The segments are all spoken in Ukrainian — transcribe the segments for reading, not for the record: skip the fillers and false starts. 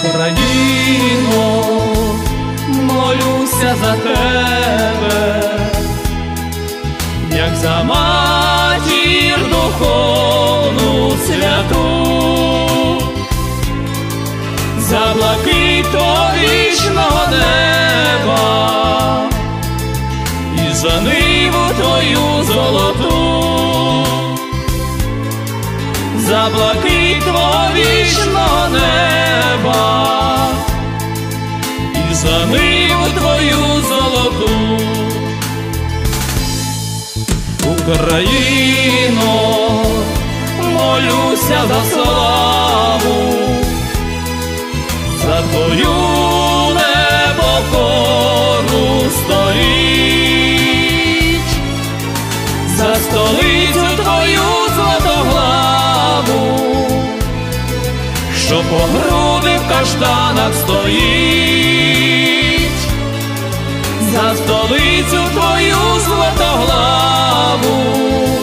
Україно, молюся за тебе, як за матір духовну святу, за блакить вічного неба і за ниву твою золоту, за блакить вічного неба і за ниву твою золоту. Україно, молюся за славу, за твою непокору стоїть, за столицю твою златоглаву, що по груди в каштанах стоїть, за столицю твою златоглаву,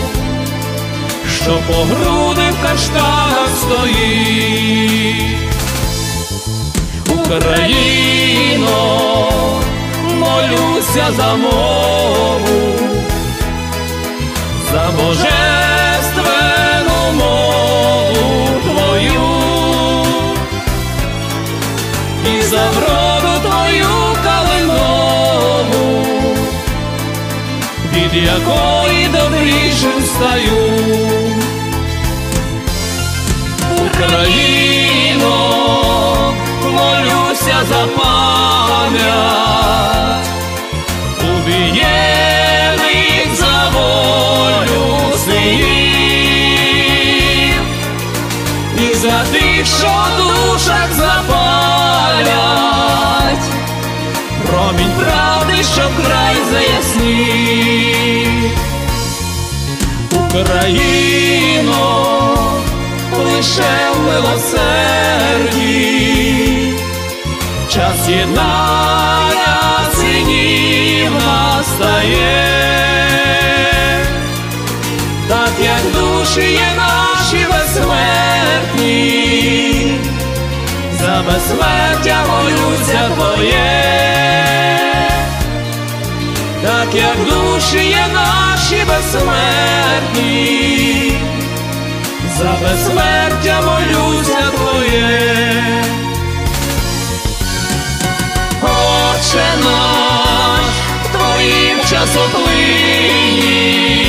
що по груди в каштанах стоїть. Україно, молюся за мову, за божественну мову твою і за вроду твою калинову, від якої добрішим стаю. Україно, молюся за пам'ять убієних за волю синів і за тих, що в душах запалять промінь правди, що край заяснив. Україно, лише в милосерді час єднання синів настає, так як душі є наші безсмертні, за безсмертя молюся твоє, так як душі є наші безсмертні, за безсмертя молюся твоє. Отче наш, в твоїм часоплині